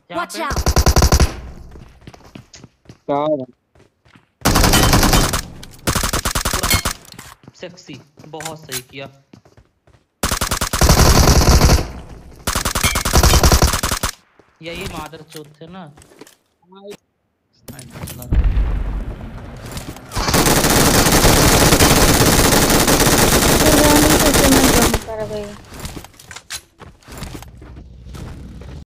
यहाँ Watch पे out! कहाँ है? पूरा सेक्सी, बहुत सही किया। यही मादर चौथ थे ना। हाँ, स्नाइपर चला रहा है।